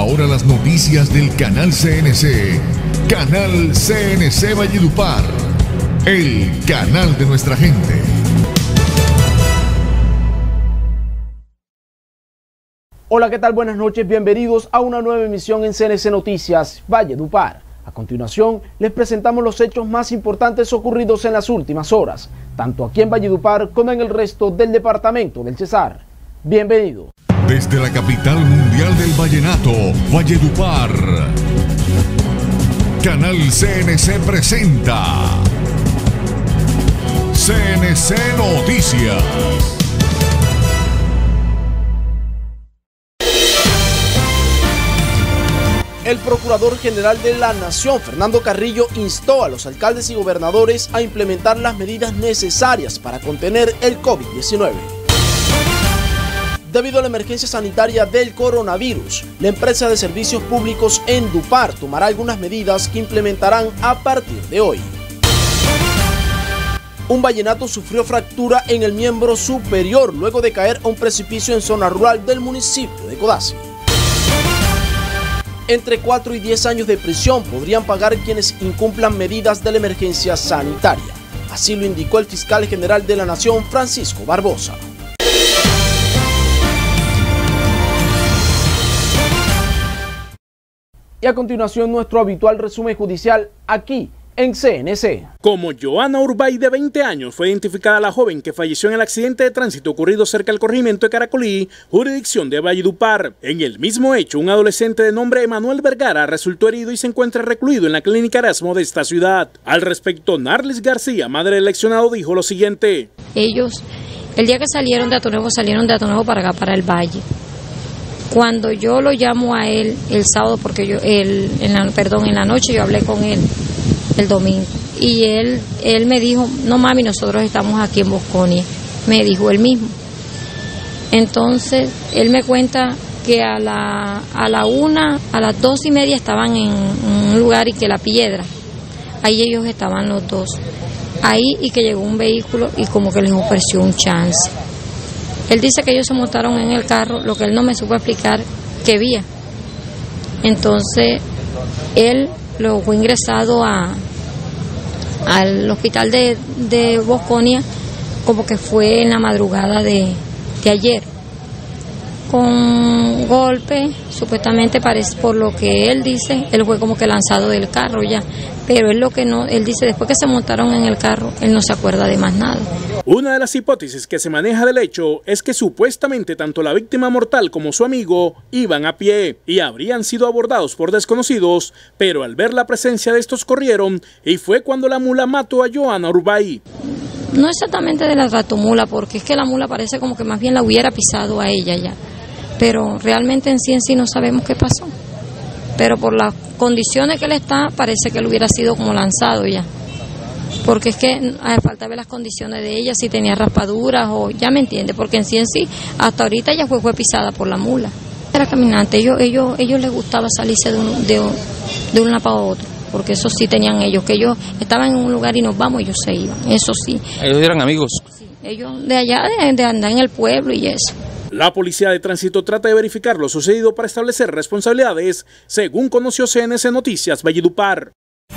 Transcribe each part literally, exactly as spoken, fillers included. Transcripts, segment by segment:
Ahora las noticias del canal C N C. Canal C N C Valledupar. El canal de nuestra gente. Hola, ¿qué tal? Buenas noches, bienvenidos a una nueva emisión en C N C Noticias Valledupar. A continuación, les presentamos los hechos más importantes ocurridos en las últimas horas, tanto aquí en Valledupar como en el resto del departamento del Cesar. Bienvenidos. Desde la capital mundial del vallenato, Valledupar, Canal C N C presenta C N C Noticias. El Procurador General de la Nación, Fernando Carrillo, instó a los alcaldes y gobernadores a implementar las medidas necesarias para contener el COVID diecinueve. Debido a la emergencia sanitaria del coronavirus, la empresa de servicios públicos Endupar tomará algunas medidas que implementarán a partir de hoy. Un vallenato sufrió fractura en el miembro superior luego de caer a un precipicio en zona rural del municipio de Codazzi. Entre cuatro y diez años de prisión podrían pagar quienes incumplan medidas de la emergencia sanitaria. Así lo indicó el fiscal general de la Nación, Francisco Barbosa. Y a continuación nuestro habitual resumen judicial aquí en C N C. Como Joana Urbay, de veinte años, fue identificada la joven que falleció en el accidente de tránsito ocurrido cerca del corregimiento de Caracolí, jurisdicción de Valledupar. En el mismo hecho, un adolescente de nombre Emanuel Vergara resultó herido y se encuentra recluido en la clínica Erasmo de esta ciudad. Al respecto, Narlis García, madre del lesionado, dijo lo siguiente. Ellos, el día que salieron de Atonuevo, salieron de Atonuevo para acá, para el Valle. Cuando yo lo llamo a él el sábado, porque yo, él, en la, perdón, en la noche yo hablé con él el domingo, y él, él me dijo, no mami, nosotros estamos aquí en Bosconia, me dijo él mismo. Entonces, él me cuenta que a la, a la una, a las dos y media estaban en, en un lugar y que La Piedra, ahí ellos estaban los dos, ahí, y que llegó un vehículo y como que les ofreció un chance. Él dice que ellos se montaron en el carro, lo que él no me supo explicar qué vía. Entonces, él lo fue ingresado a al hospital de, de Bosconia, como que fue en la madrugada de, de ayer, con golpe, supuestamente parece, por lo que él dice, él fue como que lanzado del carro ya, pero él lo que no, él dice después que se montaron en el carro, él no se acuerda de más nada. Una de las hipótesis que se maneja del hecho es que supuestamente tanto la víctima mortal como su amigo iban a pie y habrían sido abordados por desconocidos, pero al ver la presencia de estos corrieron y fue cuando la mula mató a Joana Urbay. No exactamente de la ratomula, porque es que la mula parece como que más bien la hubiera pisado a ella ya, pero realmente en sí en sí no sabemos qué pasó, pero por las condiciones que él está parece que él hubiera sido como lanzado ya, porque es que hace falta ver las condiciones de ella, si tenía raspaduras o ya me entiende, porque en sí en sí hasta ahorita ella fue, fue pisada por la mula. Era caminante, ellos ellos ellos les gustaba salirse de un, de, de un lado para otro, porque eso sí tenían ellos, que ellos estaban en un lugar y nos vamos, ellos se iban, eso sí. ¿Ellos eran amigos? Sí, ellos de allá, de, de andar en el pueblo y eso. La Policía de Tránsito trata de verificar lo sucedido para establecer responsabilidades, según conoció C N C Noticias Valledupar.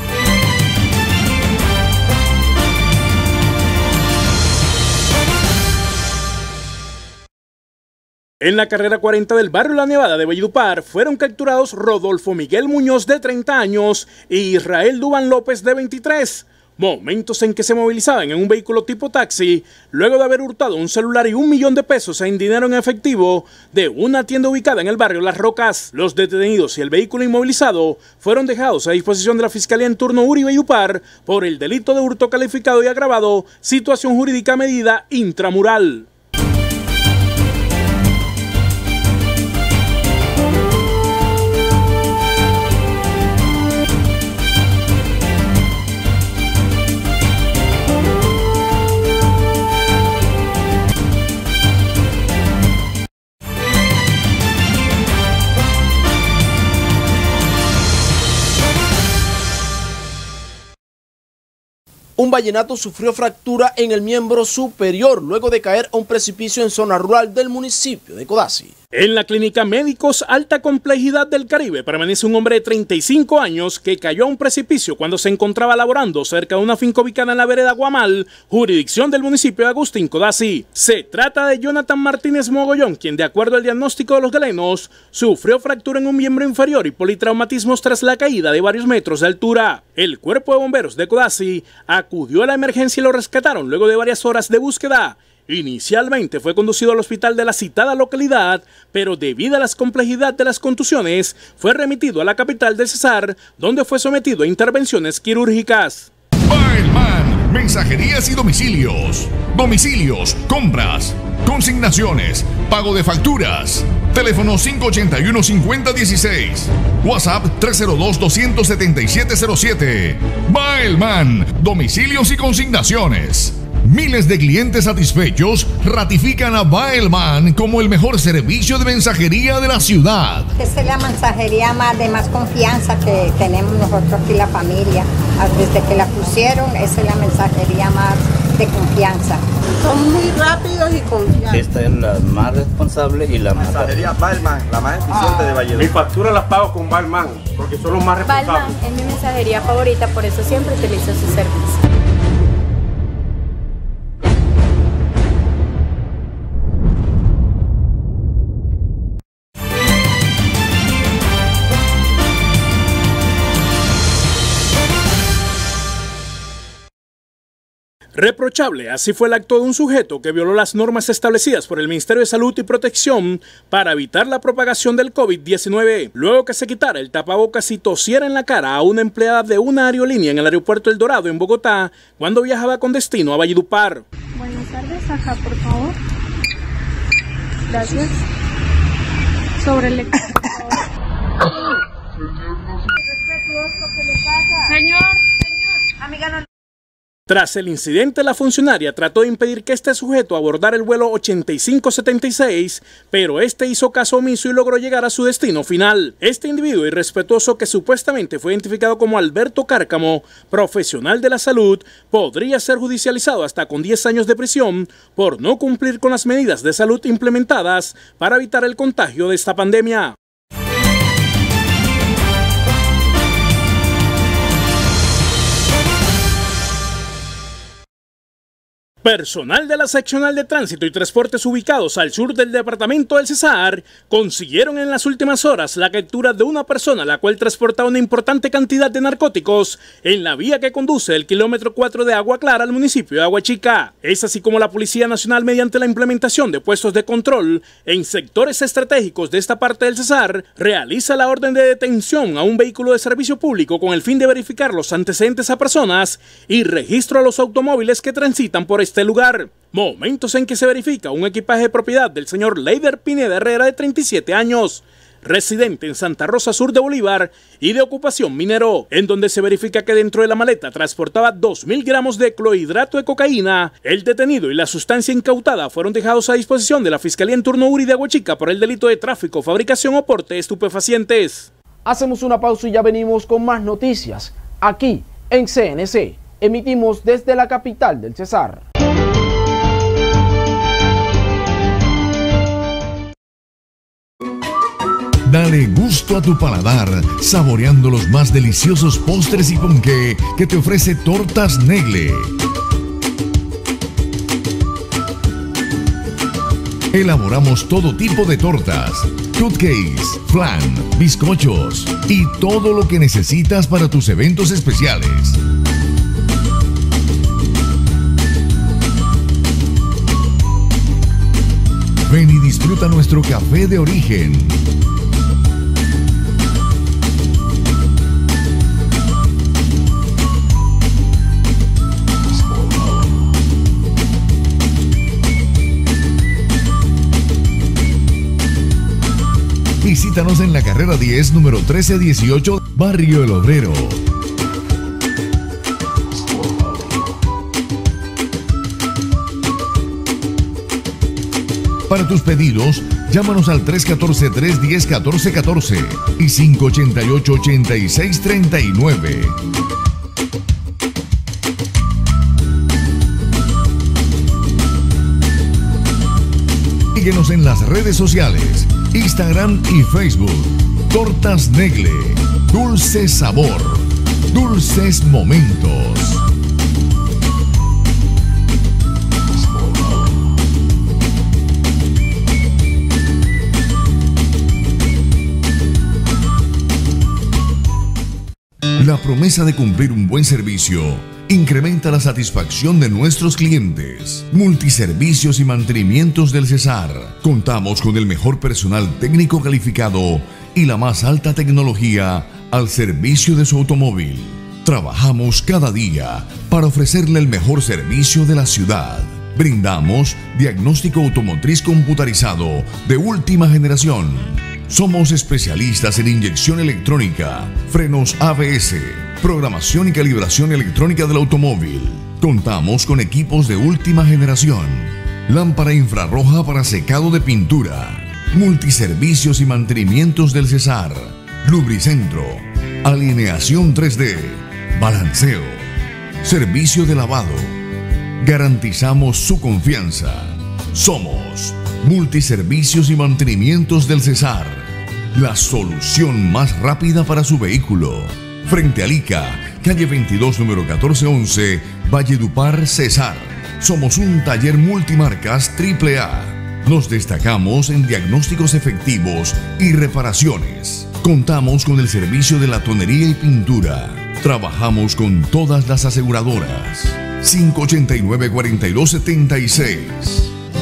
En la carrera cuarenta del barrio La Nevada de Valledupar fueron capturados Rodolfo Miguel Muñoz, de treinta años, y Israel Dubán López, de veintitrés. Momentos en que se movilizaban en un vehículo tipo taxi, luego de haber hurtado un celular y un millón de pesos en dinero en efectivo de una tienda ubicada en el barrio Las Rocas. Los detenidos y el vehículo inmovilizado fueron dejados a disposición de la Fiscalía en turno Uribe y Upar por el delito de hurto calificado y agravado, situación jurídica medida intramural. Un vallenato sufrió fractura en el miembro superior luego de caer a un precipicio en zona rural del municipio de Codazzi. En la clínica Médicos Alta Complejidad del Caribe permanece un hombre de treinta y cinco años que cayó a un precipicio cuando se encontraba laborando cerca de una finca ubicada en la vereda Guamal, jurisdicción del municipio de Agustín Codazzi. Se trata de Jonathan Martínez Mogollón, quien de acuerdo al diagnóstico de los galenos, sufrió fractura en un miembro inferior y politraumatismos tras la caída de varios metros de altura. El cuerpo de bomberos de Codazzi acudió a la emergencia y lo rescataron luego de varias horas de búsqueda. Inicialmente fue conducido al hospital de la citada localidad, pero debido a la complejidad de las contusiones, fue remitido a la capital del Cesar, donde fue sometido a intervenciones quirúrgicas. Baelman, mensajerías y domicilios. Domicilios, compras, consignaciones, pago de facturas. Teléfono cinco ocho uno, cinco cero uno seis. WhatsApp tres cero dos, dos siete siete cero siete. Baelman, domicilios y consignaciones. Miles de clientes satisfechos ratifican a Baelman como el mejor servicio de mensajería de la ciudad. Esta es la mensajería más de más confianza que tenemos nosotros aquí la familia. Desde que la pusieron, esa es la mensajería más de confianza. Son muy rápidos y confiables. Esta es la más responsable y la más mensajería Baelman, la más eficiente ah. de Valledupar. Mi factura la pago con Baelman porque son los más responsables. Baelman es mi mensajería favorita, por eso siempre utilizo su servicio. Reprochable, así fue el acto de un sujeto que violó las normas establecidas por el Ministerio de Salud y Protección para evitar la propagación del COVID diecinueve, luego que se quitara el tapabocas y tosiera en la cara a una empleada de una aerolínea en el aeropuerto El Dorado, en Bogotá, cuando viajaba con destino a Valledupar. Buenas tardes, acá por favor. Gracias. Sobre el... Respetuoso, ¿qué le pasa? Señor, señor, amiga no... Tras el incidente, la funcionaria trató de impedir que este sujeto abordara el vuelo ochenta y cinco setenta y seis, pero este hizo caso omiso y logró llegar a su destino final. Este individuo irrespetuoso, que supuestamente fue identificado como Alberto Cárcamo, profesional de la salud, podría ser judicializado hasta con diez años de prisión por no cumplir con las medidas de salud implementadas para evitar el contagio de esta pandemia. Personal de la Seccional de Tránsito y Transportes ubicados al sur del departamento del Cesar consiguieron en las últimas horas la captura de una persona la cual transportaba una importante cantidad de narcóticos en la vía que conduce del kilómetro cuatro de Agua Clara al municipio de Agua Chica. Es así como la Policía Nacional, mediante la implementación de puestos de control en sectores estratégicos de esta parte del Cesar, realiza la orden de detención a un vehículo de servicio público con el fin de verificar los antecedentes a personas y registro a los automóviles que transitan por este lugar. Momentos en que se verifica un equipaje de propiedad del señor Leider Pineda Herrera, de treinta y siete años, residente en Santa Rosa Sur de Bolívar y de ocupación minero, en donde se verifica que dentro de la maleta transportaba dos mil gramos de clorhidrato de cocaína. El detenido y la sustancia incautada fueron dejados a disposición de la Fiscalía en turno URI de Agua Chica por el delito de tráfico, fabricación o porte de estupefacientes. Hacemos una pausa y ya venimos con más noticias aquí en C N C. Emitimos desde la capital del Cesar. Dale gusto a tu paladar, saboreando los más deliciosos postres y ponqué que te ofrece Tortas Negle. Elaboramos todo tipo de tortas, cupcakes, flan, bizcochos y todo lo que necesitas para tus eventos especiales. Ven y disfruta nuestro café de origen. Visítanos en la carrera diez, número trece dieciocho, Barrio El Obrero. Para tus pedidos, llámanos al tres uno cuatro, tres uno cero, uno cuatro uno cuatro y cinco ocho ocho, ocho seis tres nueve. Síguenos en las redes sociales, Instagram y Facebook. Tortas Negle, dulce sabor, dulces momentos. La promesa de cumplir un buen servicio incrementa la satisfacción de nuestros clientes. Multiservicios y mantenimientos del Cesar. Contamos con el mejor personal técnico calificado y la más alta tecnología al servicio de su automóvil. Trabajamos cada día para ofrecerle el mejor servicio de la ciudad. Brindamos diagnóstico automotriz computarizado de última generación. Somos especialistas en inyección electrónica, frenos A B S, programación y calibración electrónica del automóvil. Contamos con equipos de última generación, lámpara infrarroja para secado de pintura, multiservicios y mantenimientos del Cesar, lubricentro, alineación tres D, balanceo, servicio de lavado. Garantizamos su confianza. Somos Multiservicios y Mantenimientos del Cesar, la solución más rápida para su vehículo. Frente a Lica, calle veintidós, número catorce once, Valledupar, Cesar. Somos un taller multimarcas triple A. Nos destacamos en diagnósticos efectivos y reparaciones. Contamos con el servicio de latonería y pintura. Trabajamos con todas las aseguradoras. cinco ochenta y nueve, cuarenta y dos setenta y seis.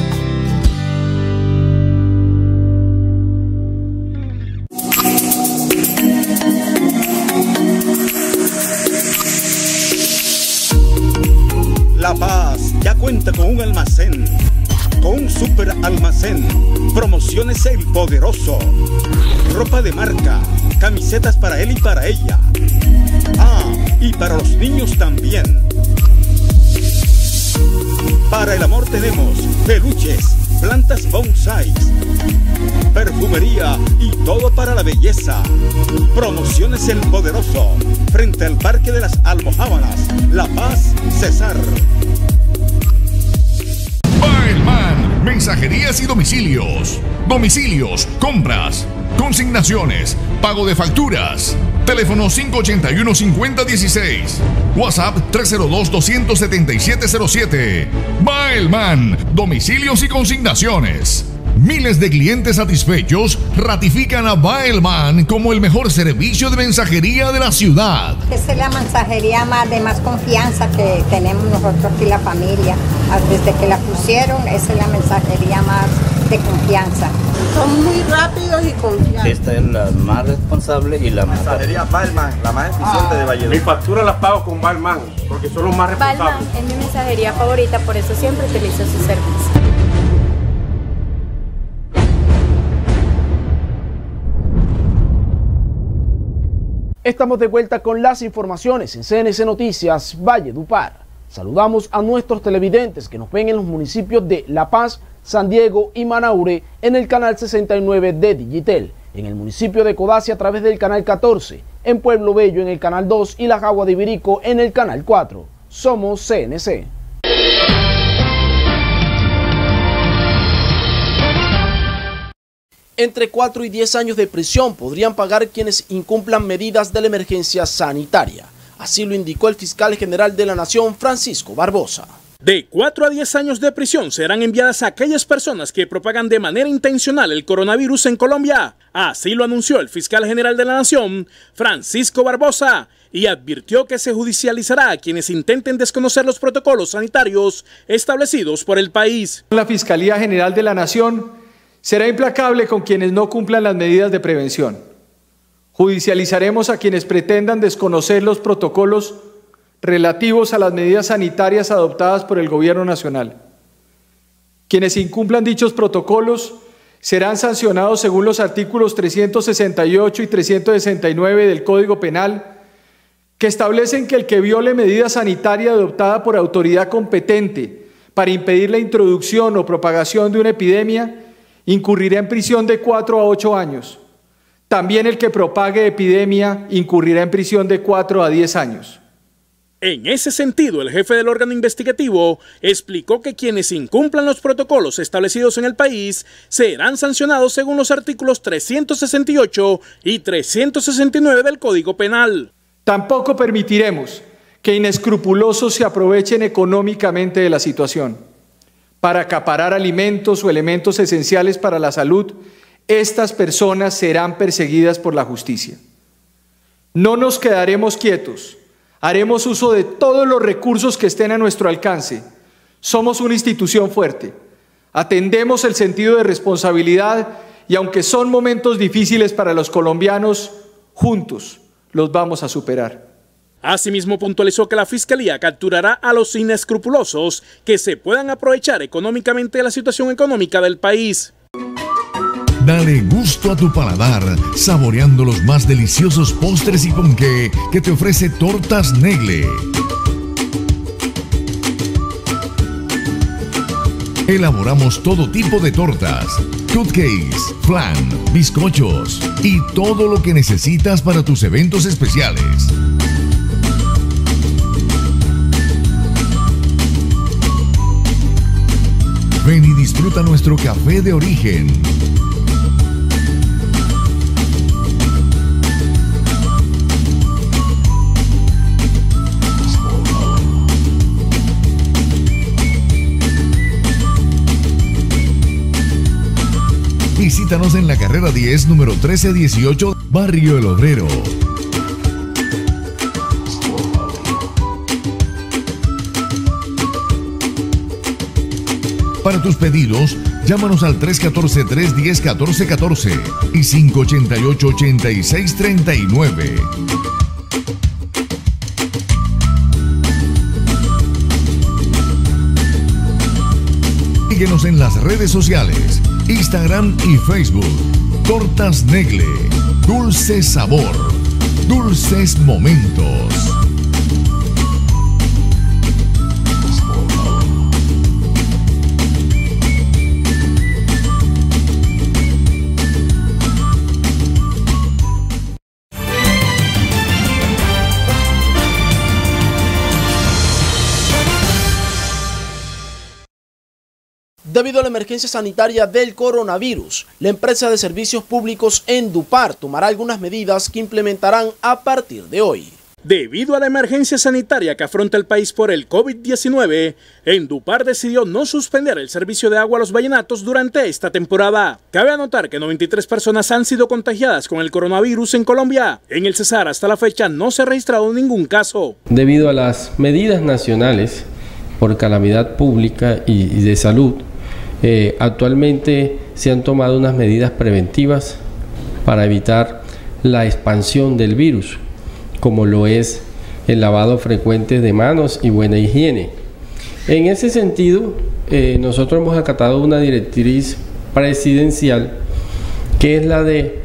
La Paz ya cuenta con un almacén, con un super almacén. Promociones El Poderoso. Ropa de marca, camisetas para él y para ella. Ah, y para los niños también. Para el amor tenemos peluches, plantas bonsai, perfumería y todo para la belleza. Promociones El Poderoso, frente al Parque de las Almojábanas, La Paz, Cesar. Baelman, mensajerías y domicilios. Domicilios, compras, consignaciones, pago de facturas. Teléfono cinco ochenta y uno, cincuenta dieciséis. WhatsApp tres cero dos, dos siete siete cero siete. Baelman, domicilios y consignaciones. Miles de clientes satisfechos ratifican a Baelman como el mejor servicio de mensajería de la ciudad. Esa es la mensajería más de más confianza que tenemos nosotros aquí la familia. Desde que la pusieron, esa es la mensajería más de confianza. Son muy rápidos y confiables. Esta es la más responsable y la más mensajería Baelman, la más eficiente ah. de Valledupar. Mis facturas las pago con Baelman, porque son los más responsables. Baelman es mi mensajería favorita, por eso siempre utilizo su servicio. Estamos de vuelta con las informaciones en C N C Noticias Valledupar. Saludamos a nuestros televidentes que nos ven en los municipios de La Paz, San Diego y Manaure en el canal sesenta y nueve de Digitel, en el municipio de Codazzi a través del canal catorce, en Pueblo Bello en el canal dos y La Jagua de Ibirico en el canal cuatro. Somos C N C. Entre cuatro y diez años de prisión podrían pagar quienes incumplan medidas de la emergencia sanitaria. Así lo indicó el fiscal general de la Nación, Francisco Barbosa. De cuatro a diez años de prisión serán enviadas a aquellas personas que propagan de manera intencional el coronavirus en Colombia. Así lo anunció el fiscal general de la Nación, Francisco Barbosa, y advirtió que se judicializará a quienes intenten desconocer los protocolos sanitarios establecidos por el país. La Fiscalía General de la Nación será implacable con quienes no cumplan las medidas de prevención. Judicializaremos a quienes pretendan desconocer los protocolos relativos a las medidas sanitarias adoptadas por el Gobierno Nacional. Quienes incumplan dichos protocolos serán sancionados según los artículos trescientos sesenta y ocho y trescientos sesenta y nueve del Código Penal, que establecen que el que viole medida sanitaria adoptada por autoridad competente para impedir la introducción o propagación de una epidemia incurrirá en prisión de cuatro a ocho años. También el que propague epidemia incurrirá en prisión de cuatro a diez años. En ese sentido, el jefe del órgano investigativo explicó que quienes incumplan los protocolos establecidos en el país serán sancionados según los artículos trescientos sesenta y ocho y trescientos sesenta y nueve del Código Penal. Tampoco permitiremos que inescrupulosos se aprovechen económicamente de la situación. Para acaparar alimentos o elementos esenciales para la salud, estas personas serán perseguidas por la justicia. No nos quedaremos quietos. Haremos uso de todos los recursos que estén a nuestro alcance. Somos una institución fuerte. Atendemos el sentido de responsabilidad y aunque son momentos difíciles para los colombianos, juntos los vamos a superar. Asimismo, puntualizó que la Fiscalía capturará a los inescrupulosos que se puedan aprovechar económicamente de la situación económica del país. Dale gusto a tu paladar, saboreando los más deliciosos postres y ponqué que te ofrece Tortas Negle. Elaboramos todo tipo de tortas, cupcakes, flan, bizcochos y todo lo que necesitas para tus eventos especiales. Ven y disfruta nuestro café de origen. Visítanos en la carrera diez, número trece dieciocho, Barrio El Obrero. Para tus pedidos, llámanos al tres uno cuatro, tres uno cero, uno cuatro uno cuatro y cinco ocho ocho, ocho seis tres nueve. Síguenos en las redes sociales, Instagram y Facebook. Tortas Negle, dulce sabor, dulces momentos. Debido a la emergencia sanitaria del coronavirus, la empresa de servicios públicos Endupar tomará algunas medidas que implementarán a partir de hoy. Debido a la emergencia sanitaria que afronta el país por el COVID diecinueve, Endupar decidió no suspender el servicio de agua a los vallenatos durante esta temporada. Cabe anotar que noventa y tres personas han sido contagiadas con el coronavirus en Colombia. En el Cesar hasta la fecha no se ha registrado ningún caso. Debido a las medidas nacionales por calamidad pública y de salud, Eh, actualmente se han tomado unas medidas preventivas para evitar la expansión del virus, como lo es el lavado frecuente de manos y buena higiene. En ese sentido, eh, nosotros hemos acatado una directriz presidencial que es la de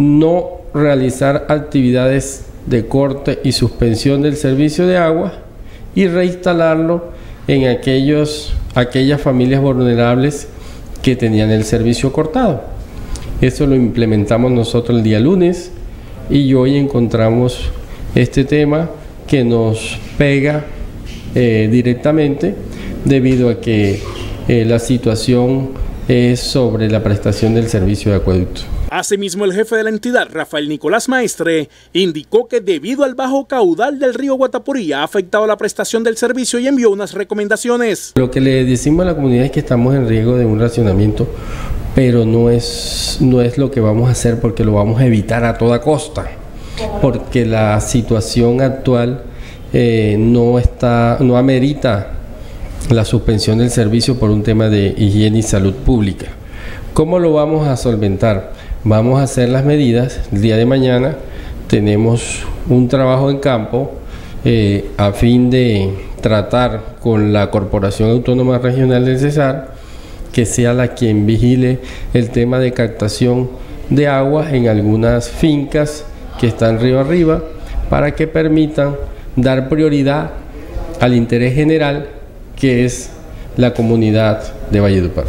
no realizar actividades de corte y suspensión del servicio de agua y reinstalarlo en aquellos, aquellas familias vulnerables que tenían el servicio cortado. Eso lo implementamos nosotros el día lunes y hoy encontramos este tema que nos pega eh, directamente debido a que eh, la situación es sobre la prestación del servicio de acueducto. Asimismo, el jefe de la entidad, Rafael Nicolás Maestre, indicó que debido al bajo caudal del río Guatapurí ha afectado la prestación del servicio y envió unas recomendaciones. Lo que le decimos a la comunidad es que estamos en riesgo de un racionamiento, pero no es, no es lo que vamos a hacer porque lo vamos a evitar a toda costa, porque la situación actual eh, no, está, no amerita la suspensión del servicio por un tema de higiene y salud pública. ¿Cómo lo vamos a solventar? Vamos a hacer las medidas. El día de mañana tenemos un trabajo en campo eh, a fin de tratar con la Corporación Autónoma Regional del Cesar, que sea la quien vigile el tema de captación de agua en algunas fincas que están río arriba, para que permitan dar prioridad al interés general, que es la comunidad de Valledupar.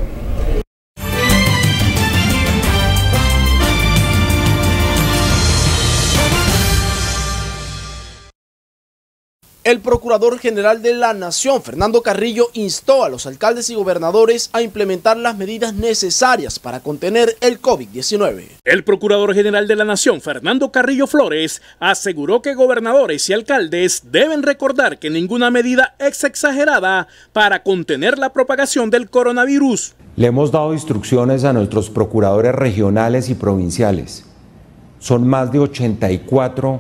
El Procurador General de la Nación, Fernando Carrillo, instó a los alcaldes y gobernadores a implementar las medidas necesarias para contener el COVID diecinueve. El Procurador General de la Nación, Fernando Carrillo Flores, aseguró que gobernadores y alcaldes deben recordar que ninguna medida es exagerada para contener la propagación del coronavirus. Le hemos dado instrucciones a nuestros procuradores regionales y provinciales. Son más de ochenta y cuatro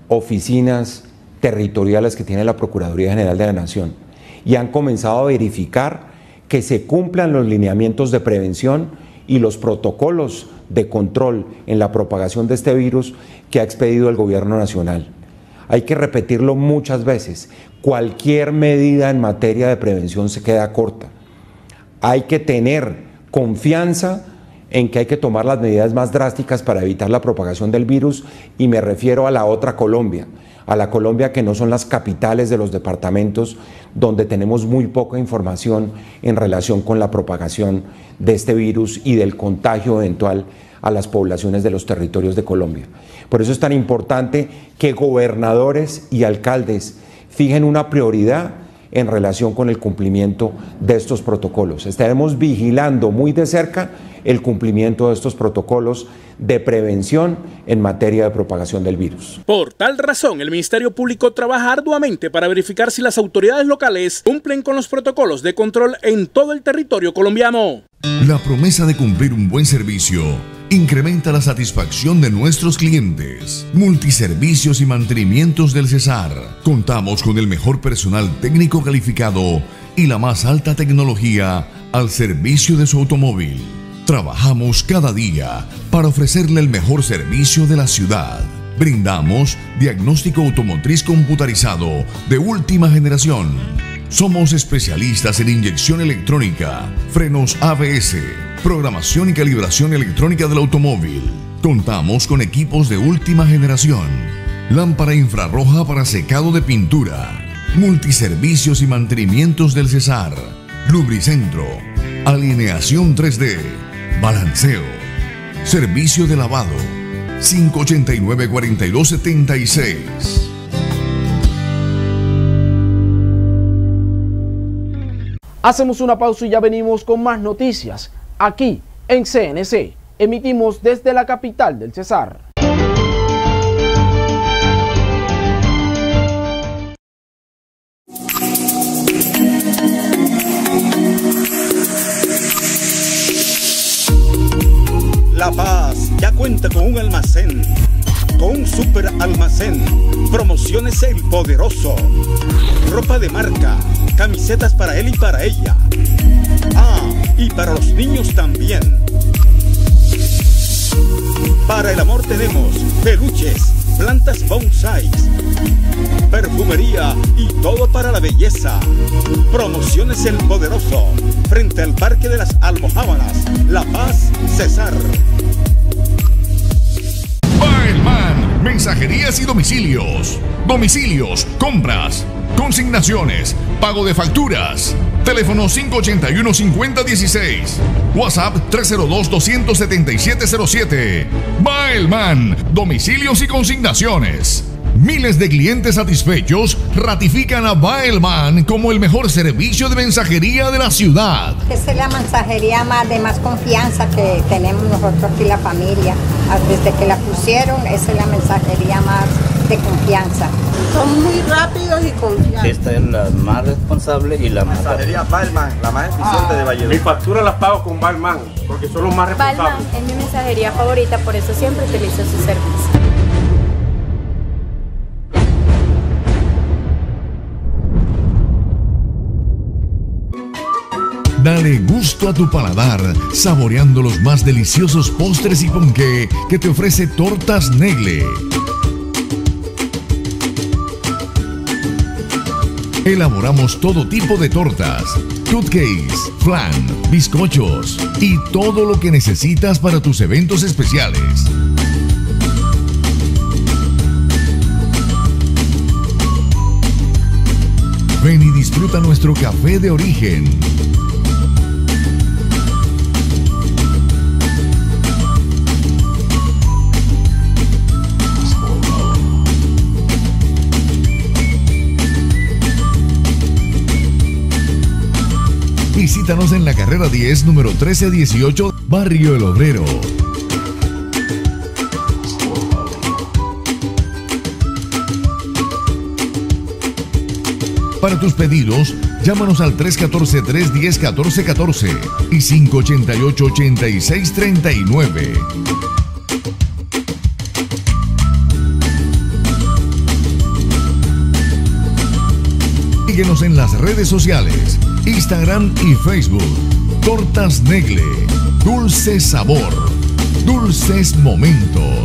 oficinas territoriales que tiene la Procuraduría General de la Nación y han comenzado a verificar que se cumplan los lineamientos de prevención y los protocolos de control en la propagación de este virus que ha expedido el Gobierno Nacional. Hay que repetirlo muchas veces, cualquier medida en materia de prevención se queda corta. Hay que tener confianza en que hay que tomar las medidas más drásticas para evitar la propagación del virus, y me refiero a la otra Colombia, a la Colombia que no son las capitales de los departamentos, donde tenemos muy poca información en relación con la propagación de este virus y del contagio eventual a las poblaciones de los territorios de Colombia. Por eso es tan importante que gobernadores y alcaldes fijen una prioridad en relación con el cumplimiento de estos protocolos. Estaremos vigilando muy de cerca el cumplimiento de estos protocolos de prevención en materia de propagación del virus. Por tal razón, el Ministerio Público trabaja arduamente para verificar si las autoridades locales cumplen con los protocolos de control en todo el territorio colombiano. La promesa de cumplir un buen servicio incrementa la satisfacción de nuestros clientes. Multiservicios y mantenimientos del Cesar. Contamos con el mejor personal técnico calificado y la más alta tecnología al servicio de su automóvil. Trabajamos cada día para ofrecerle el mejor servicio de la ciudad. Brindamos diagnóstico automotriz computarizado de última generación. Somos especialistas en inyección electrónica, frenos A B S, programación y calibración electrónica del automóvil. Contamos con equipos de última generación. Lámpara infrarroja para secado de pintura. Multiservicios y mantenimientos del Cesar. Lubricentro. Alineación tres D. Balanceo. Servicio de lavado. cinco ochenta y nueve, cuarenta y dos setenta y seis. Hacemos una pausa y ya venimos con más noticias. Aquí en C N C, emitimos desde la capital del Cesar. La Paz ya cuenta con un almacén, con un super almacén. Promociones El Poderoso. Ropa de marca, camisetas para él y para ella. Ah, y para los niños también. Para el amor tenemos peluches, plantas bonsai, perfumería y todo para la belleza. Promociones El Poderoso, frente al Parque de las Almojábanas, La Paz, Cesar. Baelman, mensajerías y domicilios. Domicilios, compras, consignaciones, pago de facturas. Teléfono cinco ochenta y uno, cincuenta dieciséis. WhatsApp tres cero dos, dos siete siete cero siete. Baelman, domicilios y consignaciones. Miles de clientes satisfechos ratifican a Baelman como el mejor servicio de mensajería de la ciudad. Esta es la mensajería más de más confianza que tenemos nosotros aquí la familia. Desde que la pusieron, esa es la mensajería más de confianza. Son muy rápidos y confiables. Esta es la más responsable y la más... Mensajería Baelman, la más eficiente de Valledupar. Mis facturas las pago con Baelman, porque son los más responsables. Baelman es mi mensajería favorita, por eso siempre utilizo su servicio. Dale gusto a tu paladar saboreando los más deliciosos postres y ponqué que te ofrece Tortas Negle. Elaboramos todo tipo de tortas, cupcakes, flan, bizcochos y todo lo que necesitas para tus eventos especiales. Ven y disfruta nuestro café de origen. Visítanos en la carrera diez, número trece dieciocho, Barrio El Obrero. Para tus pedidos, llámanos al tres uno cuatro, tres uno cero, uno cuatro uno cuatro y cinco ocho ocho, ocho seis tres nueve. Síguenos en las redes sociales, Instagram y Facebook. Tortas Negle, dulce sabor, dulces momentos.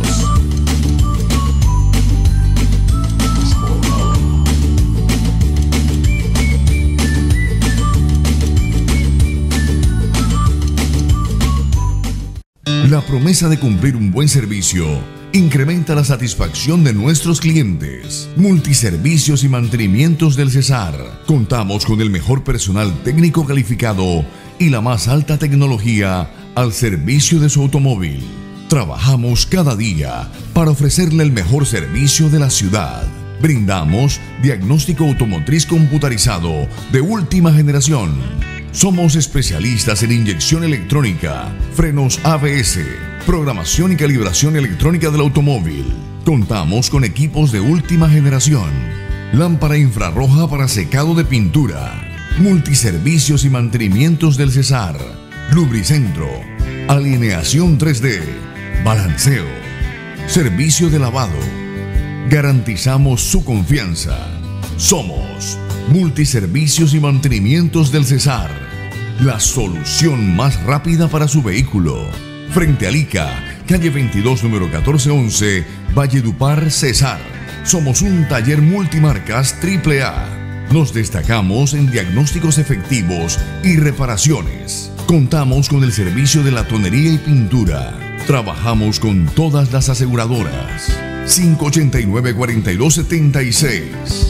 La promesa de cumplir un buen servicio incrementa la satisfacción de nuestros clientes. Multiservicios y mantenimientos del Cesar. Contamos con el mejor personal técnico calificado y la más alta tecnología al servicio de su automóvil. Trabajamos cada día para ofrecerle el mejor servicio de la ciudad. Brindamos diagnóstico automotriz computarizado de última generación. Somos especialistas en inyección electrónica, frenos A B S, programación y calibración electrónica del automóvil. Contamos con equipos de última generación. Lámpara infrarroja para secado de pintura. Multiservicios y mantenimientos del Cesar. Lubricentro. Alineación tres D. Balanceo. Servicio de lavado. Garantizamos su confianza. Somos Multiservicios y mantenimientos del Cesar. La solución más rápida para su vehículo. Frente a Lica, calle veintidós, número catorce once, Valledupar, Cesar. Somos un taller multimarcas triple A. Nos destacamos en diagnósticos efectivos y reparaciones. Contamos con el servicio de latonería y pintura. Trabajamos con todas las aseguradoras. cinco ocho nueve, cuatro dos siete seis.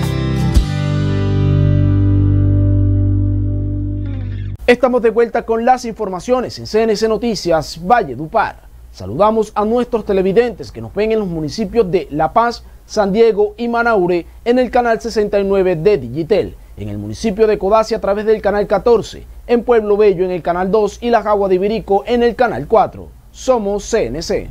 Estamos de vuelta con las informaciones en C N C Noticias Valledupar. Saludamos a nuestros televidentes que nos ven en los municipios de La Paz, San Diego y Manaure en el canal sesenta y nueve de Digitel, en el municipio de Codazzi a través del canal catorce, en Pueblo Bello en el canal dos y La Jagua de Ibirico en el canal cuatro. Somos C N C.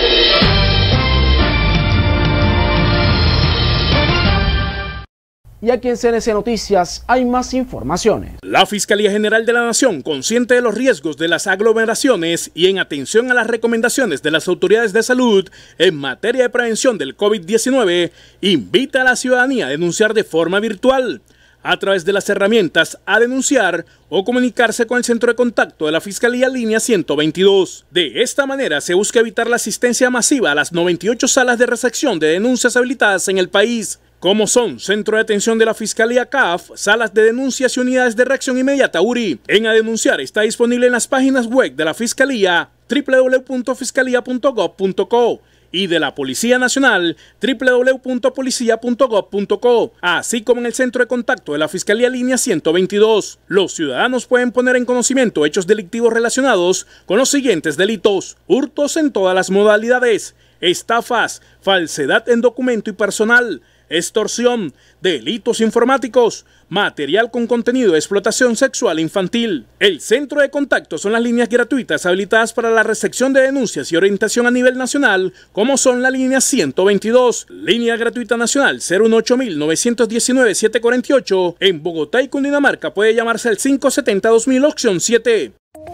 Y aquí en C N C Noticias hay más informaciones. La Fiscalía General de la Nación, consciente de los riesgos de las aglomeraciones y en atención a las recomendaciones de las autoridades de salud en materia de prevención del COVID diecinueve, invita a la ciudadanía a denunciar de forma virtual a través de las herramientas a denunciar o comunicarse con el centro de contacto de la Fiscalía línea ciento veintidós. De esta manera se busca evitar la asistencia masiva a las noventa y ocho salas de recepción de denuncias habilitadas en el país, como son Centro de Atención de la Fiscalía C A F, Salas de Denuncias y Unidades de Reacción Inmediata U R I. En A Denunciar está disponible en las páginas web de la Fiscalía doble u doble u doble u punto fiscalía punto gob punto co y de la Policía Nacional doble u doble u doble u punto policía punto gob punto co, así como en el Centro de Contacto de la Fiscalía línea ciento veintidós. Los ciudadanos pueden poner en conocimiento hechos delictivos relacionados con los siguientes delitos: hurtos en todas las modalidades, estafas, falsedad en documento y personal, extorsión, delitos informáticos, material con contenido de explotación sexual infantil. El centro de contacto son las líneas gratuitas habilitadas para la recepción de denuncias y orientación a nivel nacional, como son la línea ciento veintidós, línea gratuita nacional cero uno ocho nueve uno nueve siete cuatro ocho. En Bogotá y Cundinamarca puede llamarse al cinco siete cero dos mil opción siete.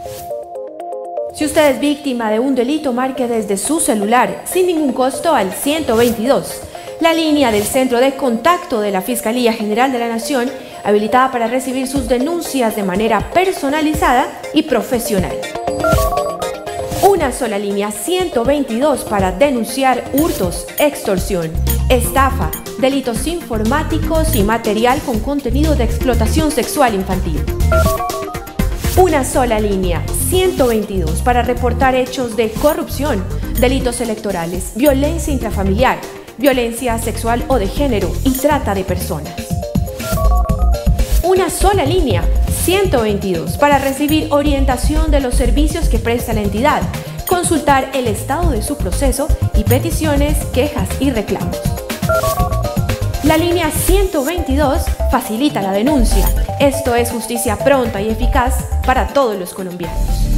Si usted es víctima de un delito, marque desde su celular sin ningún costo al ciento veintidós. La línea del Centro de Contacto de la Fiscalía General de la Nación, habilitada para recibir sus denuncias de manera personalizada y profesional. Una sola línea ciento veintidós para denunciar hurtos, extorsión, estafa, delitos informáticos y material con contenido de explotación sexual infantil. Una sola línea ciento veintidós para reportar hechos de corrupción, delitos electorales, violencia intrafamiliar, violencia sexual o de género y trata de personas. Una sola línea ciento veintidós para recibir orientación de los servicios que presta la entidad, consultar el estado de su proceso y peticiones, quejas y reclamos. La línea ciento veintidós facilita la denuncia. Esto es justicia pronta y eficaz para todos los colombianos.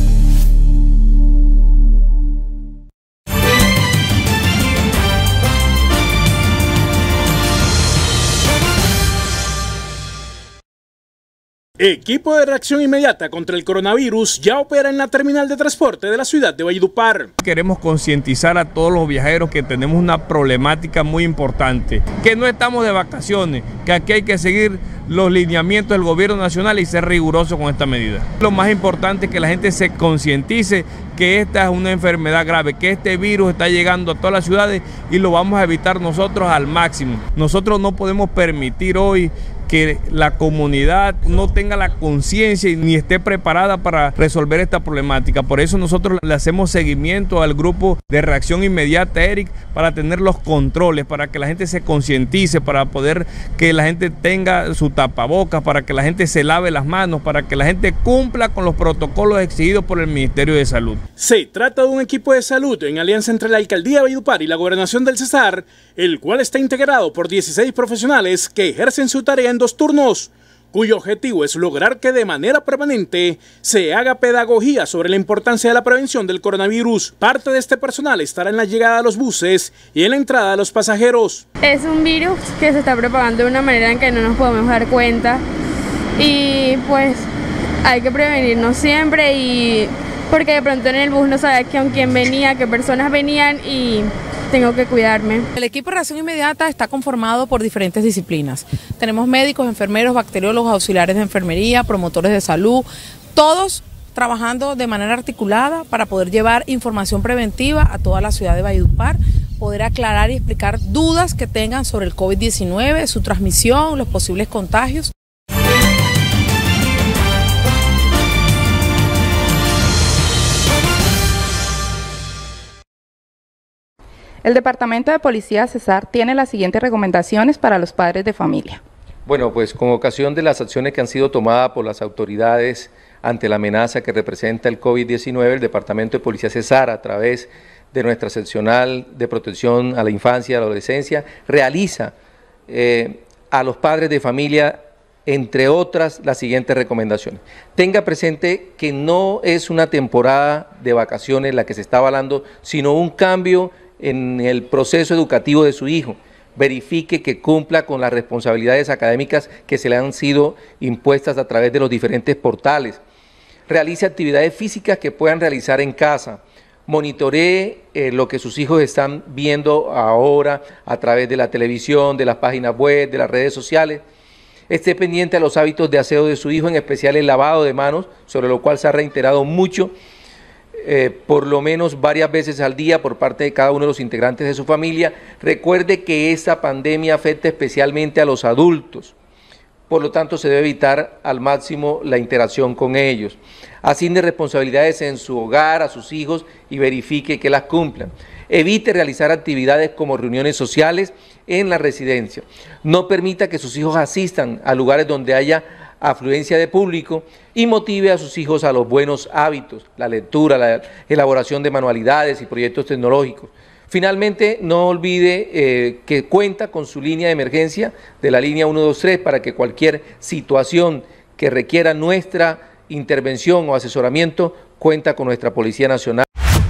Equipo de reacción inmediata contra el coronavirus ya opera en la terminal de transporte de la ciudad de Valledupar. Queremos concientizar a todos los viajeros que tenemos una problemática muy importante, que no estamos de vacaciones, que aquí hay que seguir los lineamientos del gobierno nacional y ser riguroso con esta medida. Lo más importante es que la gente se concientice que esta es una enfermedad grave, que este virus está llegando a todas las ciudades y lo vamos a evitar nosotros al máximo. Nosotros no podemos permitir hoy que la comunidad no tenga la conciencia ni esté preparada para resolver esta problemática. Por eso nosotros le hacemos seguimiento al grupo de reacción inmediata, Eric, para tener los controles, para que la gente se concientice, para poder que la gente tenga su tapabocas, para que la gente se lave las manos, para que la gente cumpla con los protocolos exigidos por el Ministerio de Salud. Se trata de un equipo de salud en alianza entre la Alcaldía de Valledupar y la Gobernación del Cesar, el cual está integrado por dieciséis profesionales que ejercen su tarea en dos turnos, cuyo objetivo es lograr que de manera permanente se haga pedagogía sobre la importancia de la prevención del coronavirus. Parte de este personal estará en la llegada a los buses y en la entrada a los pasajeros. Es un virus que se está propagando de una manera en que no nos podemos dar cuenta y pues hay que prevenirnos siempre, y porque de pronto en el bus no sabía con quién venía, qué personas venían y tengo que cuidarme. El equipo de reacción inmediata está conformado por diferentes disciplinas. Tenemos médicos, enfermeros, bacteriólogos, auxiliares de enfermería, promotores de salud, todos trabajando de manera articulada para poder llevar información preventiva a toda la ciudad de Valledupar, poder aclarar y explicar dudas que tengan sobre el COVID diecinueve, su transmisión, los posibles contagios. El Departamento de Policía Cesar tiene las siguientes recomendaciones para los padres de familia. Bueno, pues con ocasión de las acciones que han sido tomadas por las autoridades ante la amenaza que representa el COVID diecinueve, el Departamento de Policía Cesar, a través de nuestra seccional de protección a la infancia y a la adolescencia, realiza eh, a los padres de familia, entre otras, las siguientes recomendaciones. Tenga presente que no es una temporada de vacaciones la que se está avalando, sino un cambio en el proceso educativo de su hijo. Verifique que cumpla con las responsabilidades académicas que se le han sido impuestas a través de los diferentes portales. Realice actividades físicas que puedan realizar en casa. Monitoree eh, lo que sus hijos están viendo ahora a través de la televisión, de las páginas web, de las redes sociales. Esté pendiente a los hábitos de aseo de su hijo, en especial el lavado de manos, sobre lo cual se ha reiterado mucho, Eh, por lo menos varias veces al día por parte de cada uno de los integrantes de su familia. Recuerde que esta pandemia afecta especialmente a los adultos, por lo tanto se debe evitar al máximo la interacción con ellos. Asigne responsabilidades en su hogar a sus hijos y verifique que las cumplan. Evite realizar actividades como reuniones sociales en la residencia. No permita que sus hijos asistan a lugares donde haya afluencia de público y motive a sus hijos a los buenos hábitos, la lectura, la elaboración de manualidades y proyectos tecnológicos. Finalmente, no olvide eh, que cuenta con su línea de emergencia de la línea uno dos tres para que cualquier situación que requiera nuestra intervención o asesoramiento, cuenta con nuestra Policía Nacional.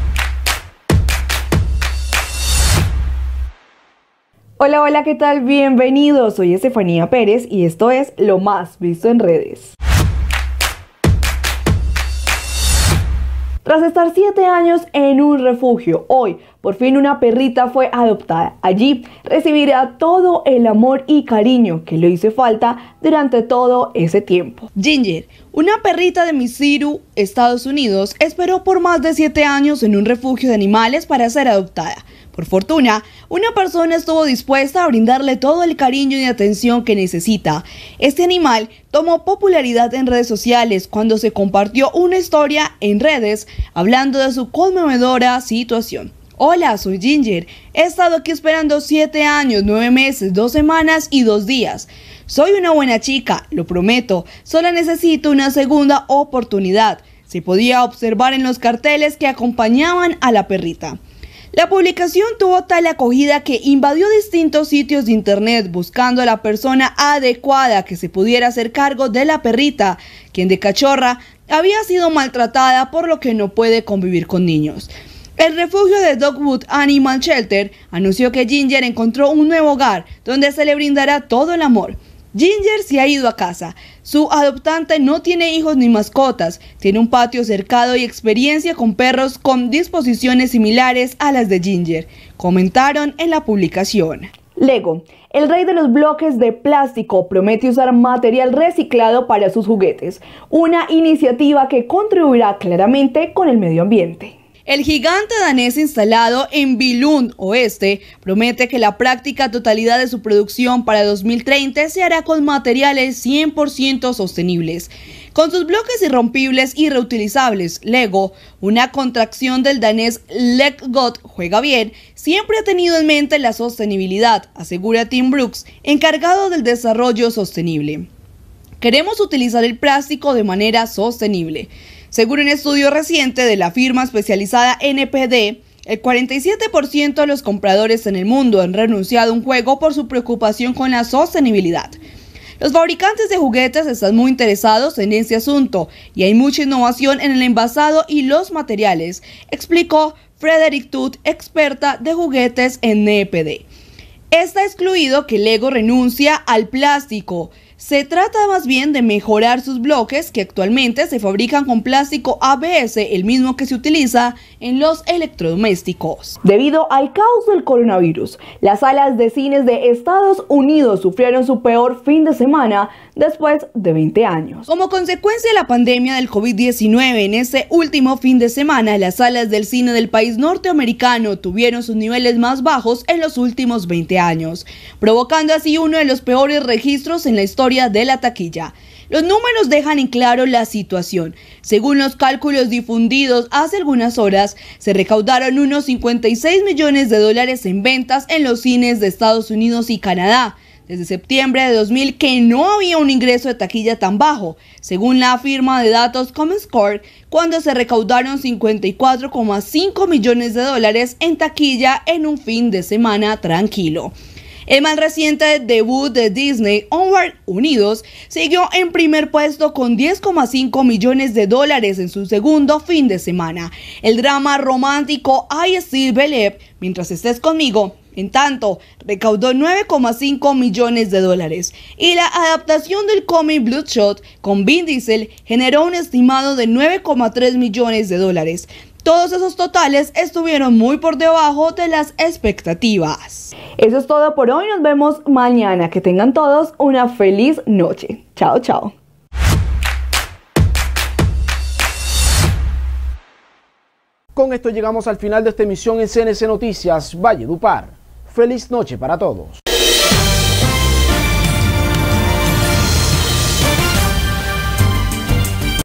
Hola, hola, ¿qué tal? Bienvenidos, soy Estefanía Pérez y esto es Lo Más Visto en Redes. Tras estar siete años en un refugio, hoy por fin una perrita fue adoptada. Allí recibirá todo el amor y cariño que le hizo falta durante todo ese tiempo. Ginger, una perrita de Missouri, Estados Unidos, esperó por más de siete años en un refugio de animales para ser adoptada. Por fortuna, una persona estuvo dispuesta a brindarle todo el cariño y atención que necesita. Este animal tomó popularidad en redes sociales cuando se compartió una historia en redes hablando de su conmovedora situación. Hola, soy Ginger. He estado aquí esperando siete años, nueve meses, dos semanas y dos días. Soy una buena chica, lo prometo. Solo necesito una segunda oportunidad. Se podía observar en los carteles que acompañaban a la perrita. La publicación tuvo tal acogida que invadió distintos sitios de internet buscando a la persona adecuada que se pudiera hacer cargo de la perrita, quien de cachorra había sido maltratada por lo que no puede convivir con niños. El refugio de Dogwood Animal Shelter anunció que Ginger encontró un nuevo hogar donde se le brindará todo el amor. Ginger se ha ido a casa. Su adoptante no tiene hijos ni mascotas, tiene un patio cercado y experiencia con perros con disposiciones similares a las de Ginger, comentaron en la publicación. Lego, el rey de los bloques de plástico, promete usar material reciclado para sus juguetes, una iniciativa que contribuirá claramente con el medio ambiente. El gigante danés instalado en Billund Oeste promete que la práctica totalidad de su producción para dos mil treinta se hará con materiales cien por ciento sostenibles. Con sus bloques irrompibles y reutilizables, Lego, una contracción del danés Leggot juega bien, siempre ha tenido en mente la sostenibilidad, asegura Tim Brooks, encargado del desarrollo sostenible. Queremos utilizar el plástico de manera sostenible. Según un estudio reciente de la firma especializada N P D, el cuarenta y siete por ciento de los compradores en el mundo han renunciado a un juego por su preocupación con la sostenibilidad. Los fabricantes de juguetes están muy interesados en este asunto y hay mucha innovación en el envasado y los materiales, explicó Frederick Tut, experta de juguetes en N P D. Está excluido que Lego renuncia al plástico. Se trata más bien de mejorar sus bloques que actualmente se fabrican con plástico A B S, el mismo que se utiliza en los electrodomésticos. Debido al caos del coronavirus, las salas de cines de Estados Unidos sufrieron su peor fin de semana después de veinte años. Como consecuencia de la pandemia del COVID diecinueve, en ese último fin de semana, las salas del cine del país norteamericano tuvieron sus niveles más bajos en los últimos veinte años, provocando así uno de los peores registros en la historia de la taquilla. Los números dejan en claro la situación. Según los cálculos difundidos hace algunas horas, se recaudaron unos cincuenta y seis millones de dólares en ventas en los cines de Estados Unidos y Canadá. Desde septiembre de dos mil que no había un ingreso de taquilla tan bajo, según la firma de datos Comscore, cuando se recaudaron cincuenta y cuatro coma cinco millones de dólares en taquilla en un fin de semana tranquilo. El más reciente debut de Disney, Onward Unidos, siguió en primer puesto con diez coma cinco millones de dólares en su segundo fin de semana. El drama romántico I Still Believe, Mientras estés conmigo, en tanto, recaudó nueve coma cinco millones de dólares. Y la adaptación del cómic Bloodshot con Vin Diesel generó un estimado de nueve coma tres millones de dólares. Todos esos totales estuvieron muy por debajo de las expectativas. Eso es todo por hoy, nos vemos mañana. Que tengan todos una feliz noche. Chao, chao. Con esto llegamos al final de esta emisión en C N C Noticias Valledupar. Feliz noche para todos.